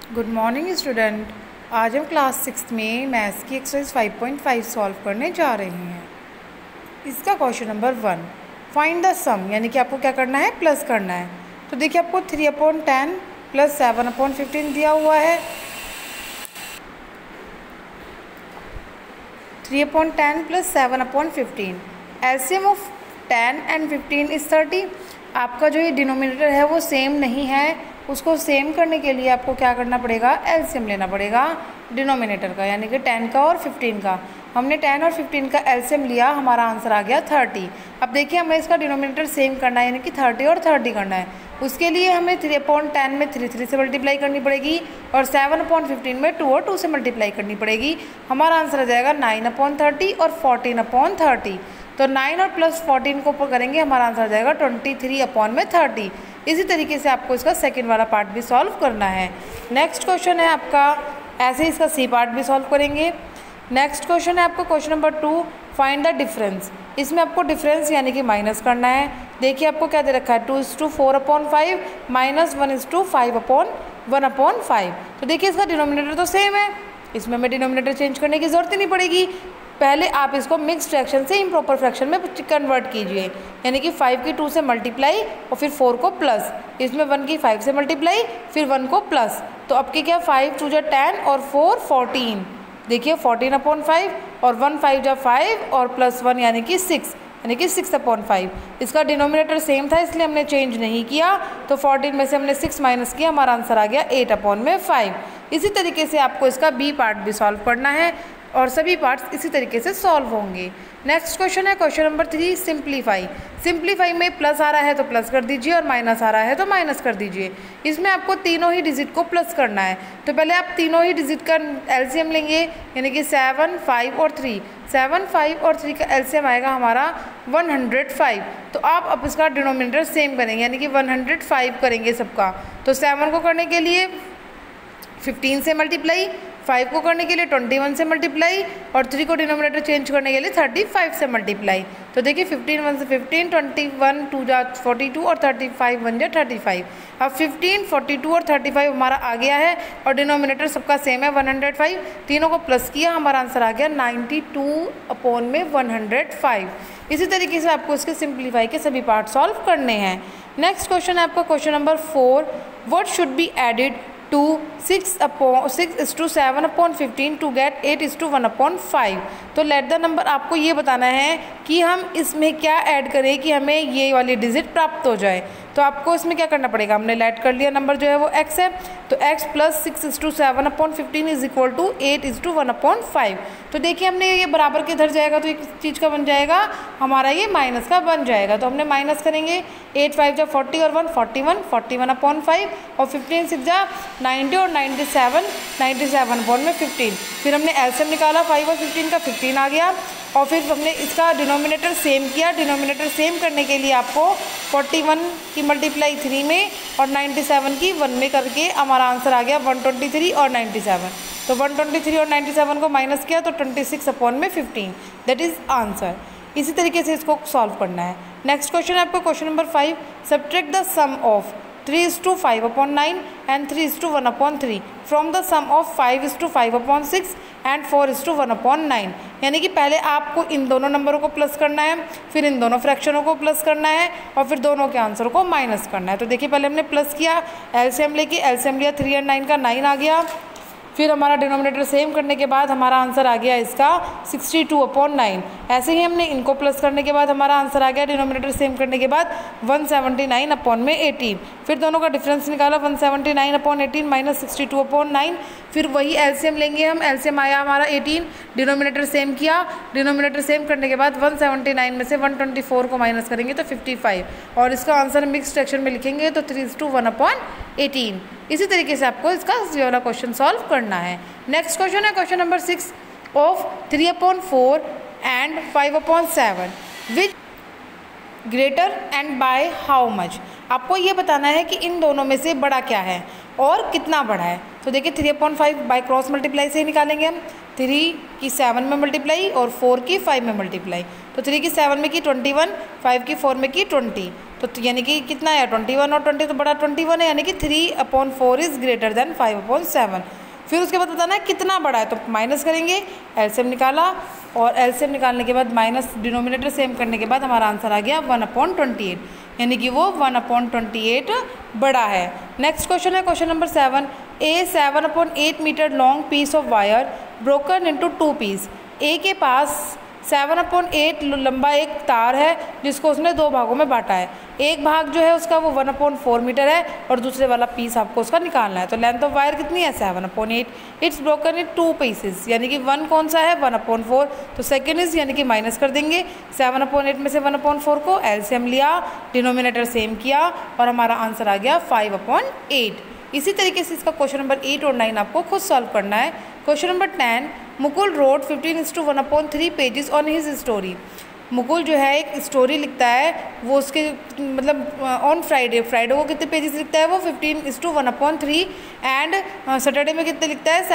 Good morning student. आज हम class 6 में मैथ्स की एक्सरसाइज 5.5 सॉल्व करने जा रहे हैं। इसका question number 1, find the sum, यानी कि आपको क्या करना है, प्लस करना है। तो देखिए आपको 3/10 प्लस 7/15 दिया हुआ है। 3/10 plus 7/15, LCM of 10 and 15 is 30। आपका जो ये डिनोमिनेटर है वो सेम नहीं है, उसको सेम करने के लिए आपको क्या करना पड़ेगा, एलसीएम लेना पड़ेगा डिनोमिनेटर का, यानी कि 10 का और 15 का। हमने 10 और 15 का एलसीएम लिया, हमारा आंसर आ गया 30। अब देखिए हमें इसका डिनोमिनेटर सेम करना है, यानी कि 30 और 30 करना है। उसके लिए हमें 3/10 में 3 से मल्टीप्लाई करनी पड़ेगी और 7/15 में 2 और 2 से मल्टीप्लाई करनी पड़ेगी। हमारा आंसर आ जाएगा 9/30 और 14/30। तो 9 और प्लस 14 को करेंगे, हमारा आंसर आ जाएगा 23/30। इसी तरीके से आपको इसका सेकंड वाला पार्ट भी सॉल्व करना है। नेक्स्ट क्वेश्चन है आपका, ऐसे ही इसका सी पार्ट भी सॉल्व करेंगे। नेक्स्ट क्वेश्चन है आपका question number 2, find the difference. इसमें आपको डिफरेंस यानी कि माइनस करना है। देखिए आपको क्या दे रखा है, 2:4/5 माइनस 1:5/1/5। तो देखिए इसका डिनोमिनेटर तो सेम है, इसमें हमें डिनोमिनेटर चेंज करने की ज़रूरत ही नहीं पड़ेगी। पहले आप इसको मिक्स्ड फ्रैक्शन से इम्प्रॉपर फ्रैक्शन में कन्वर्ट कीजिए, यानी कि 5 की 2 से मल्टीप्लाई और फिर 4 को प्लस, इसमें 1 की 5 से मल्टीप्लाई फिर 1 को प्लस। तो अब की क्या, 5 2 जा 10 और 4 14। देखिए 14/5 और 1 5 जा 5 और प्लस 1 यानी कि 6, यानी कि 6/5। इसका डिनोमिनेटर सेम था इसलिए हमने चेंज नहीं किया, तो 14 में से हमने 6 माइनस किया, हमारा आंसर आ गया 8/5। इसी तरीके से आपको इसका बी पार्ट भी सॉल्व करना है और सभी पार्ट्स इसी तरीके से सॉल्व होंगे। नेक्स्ट क्वेश्चन है क्वेश्चन नंबर 3, सिंप्लीफाई। सिंप्लीफाई में प्लस आ रहा है तो प्लस कर दीजिए और माइनस आ रहा है तो माइनस कर दीजिए। इसमें आपको तीनों ही डिजिट को प्लस करना है, तो पहले आप तीनों ही डिजिट का एलसीएम लेंगे, यानी कि 7 5 और 3। 7 5 और 3 का एलसीएम आएगा हमारा 105। तो आप अब इसका डिनोमिनेटर सेम करेंगे, यानी कि 105 करेंगे सबका। तो 7 को करने के लिए 15 से मल्टीप्लाई, 5 को करने के लिए 21 से मल्टीप्लाई और 3 को डिनोमिनेटर चेंज करने के लिए 35 से मल्टीप्लाई। तो देखिए 15 1 से 15, 21 2 जा 42 और 35 1 जा 35। अब 15 42 और 35 हमारा आ गया है और डिनोमिनेटर सबका सेम है 105। तीनों को प्लस किया, हमारा आंसर आ गया 92/105। इसी तरीके से आपको इसके सिंप्लीफाई के सभी पार्ट सॉल्व करने हैं। नेक्स्ट क्वेश्चन है आपका question number 4, what should be added to 6:7/15 to get 8:1/5। तो लेट द नंबर, आपको ये बताना है कि हम इसमें क्या ऐड करें कि हमें ये वाली डिजिट प्राप्त हो जाए। तो आपको इसमें क्या करना पड़ेगा, हमने लेट कर लिया, नंबर जो है वो x है, तो x plus 6:7/15 is equal to 8:1/5। तो देखिए हमने ये बराबर के इधर जाएगा तो एक चीज़ का बन जाएगा, हमारा ये माइनस का बन जाएगा। तो हमने माइनस करेंगे, 8 5 जा 40 और 1 41, 41/5 और 15 6 जा 90 और 97, 97/15। फिर हमने एलसीएम निकाला, 5 और 15 का 15 आ गया और फिर हमने इसका डिनोमिनेटर सेम किया। डिनोमिनेटर सेम करने के लिए आपको 41 की मल्टीप्लाई 3 में और 97 की 1 में करके हमारा आंसर आ गया 123 और 97। तो 123 और 97 को माइनस किया तो 26/15, दैट इज़ आंसर। इसी तरीके से इसको सॉल्व करना है। नेक्स्ट क्वेश्चन है आपका question number 5, subtract the sum of 3:5/9 and 3:1/3 from the sum of 5:5/6 and 4:1/9। यानी कि पहले आपको इन दोनों नंबरों को प्लस करना है, फिर इन दोनों फ्रैक्शनों को प्लस करना है और फिर दोनों के आंसर को माइनस करना है। तो देखिए पहले हमने प्लस किया, एलसीएम लेके एलसीएम लिया, 3 और 9 का 9 आ गया। फिर हमारा डिनोमिनेटर सेम करने के बाद हमारा आंसर आ गया इसका 62/9। ऐसे ही हमने इनको प्लस करने के बाद हमारा आंसर आ गया डिनोमिनेटर सेम करने के बाद 179/18। फिर दोनों का डिफरेंस निकाला, 179/18 माइनस 62/9। फिर वही एलसीएम लेंगे हम, एलसीएम आया हमारा 18, डिनोमिनेटर सेम किया, डिनोमिनेटर सेम करने के बाद 179 में से 124 को माइनस करेंगे तो 55 और इसका आंसर मिक्स फ्रैक्शन में लिखेंगे तो 3:1/18। इसी तरीके से आपको इसका ये वाला क्वेश्चन सॉल्व करना है। नेक्स्ट क्वेश्चन है question number 6 of 3/4 and 5/7 which greater and by how much. आपको ये बताना है कि इन दोनों में से बड़ा क्या है और कितना बड़ा है। तो देखिए 3/5 बाय क्रॉस मल्टीप्लाई से ही निकालेंगे हम, 3 की 7 में मल्टीप्लाई और 4 की 5 में मल्टीप्लाई। तो 3 की 7 में की 21, 5 की 4 में की 20, तो यानी कि कितना है 21 और 20 तो बड़ा 21 है, यानी कि 3/4 इज़ ग्रेटर देन 5/7। फिर उसके बाद बताना है कितना बड़ा है, तो माइनस करेंगे, एलसीएम निकाला और एलसीएम निकालने के बाद माइनस डिनोमिनेटर सेम करने के बाद हमारा आंसर आ गया 1/28, यानी कि वो 1/28 बड़ा है। नेक्स्ट क्वेश्चन है question number 7। A 7/8 metre long piece of wire broken into 2 piece. A के पास 7/8 लंबा एक तार है जिसको उसने 2 भागों में बांटा है। एक भाग जो है उसका वो 1/4 मीटर है और दूसरे वाला पीस आपको उसका निकालना है। तो लेंथ ऑफ वायर कितनी है 7/8, इट्स ब्रोकन इन 2 पीसेस, यानी कि 1 कौन सा है 1/4, तो सेकेंड इज यानी कि माइनस कर देंगे। 7/8 में से 1/4 को एलसीएम लिया, डिनोमिनेटर सेम किया और हमारा आंसर आ गया 5/8। इसी तरीके से इसका क्वेश्चन नंबर 8 और 9 आपको खुद सॉल्व करना है। Question number 10, Mukul read 15:1/3 pages on his story. Mukul जो है एक स्टोरी लिखता है, वो उसके मतलब ऑन फ्राइडे को कितने पेजेस लिखता है वो 15:1/3 एंड सैटरडे में कितने लिखता है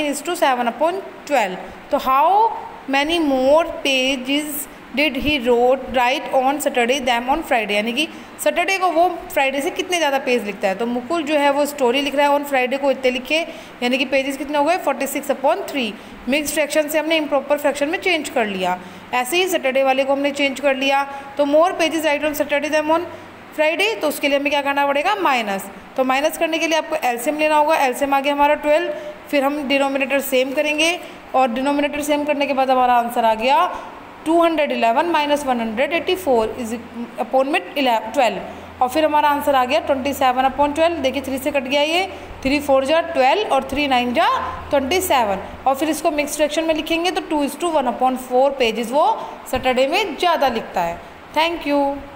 17:7/12। तो how many more pages did he write on Saturday them on Friday, यानी कि सैटरडे को वो फ्राइडे से कितने ज़्यादा पेज लिखता है। तो मुकुल जो है वो स्टोरी लिख रहा है, ऑन फ्राइडे को इतने लिखे, यानी कि पेजेस कितने हो गए 46/3। मिक्स फ्रैक्शन से हमने इम्प्रॉपर फ्रैक्शन में चेंज कर लिया। ऐसे ही सैटरडे वाले को हमने चेंज कर लिया। तो more pages write on Saturday them on Friday, तो उसके लिए हमें क्या करना पड़ेगा माइनस। तो माइनस करने के लिए आपको एलसीएम लेना होगा। एलसीएम आ गया हमारा 12, फिर हम डिनोमिनेटर सेम करेंगे और डिनोमिनेटर सेम करने के बाद हमारा आंसर आ गया 211 - 184 इज अपॉन में 12 और फिर हमारा आंसर आ गया 27/12। देखिए 3 से कट गया ये, 3 4 जा 12 और 3 9 जा 27 और फिर इसको मिक्स फ्रैक्शन में लिखेंगे तो 2:1/4 पेजेस वो सैटरडे में ज़्यादा लिखता है। Thank you.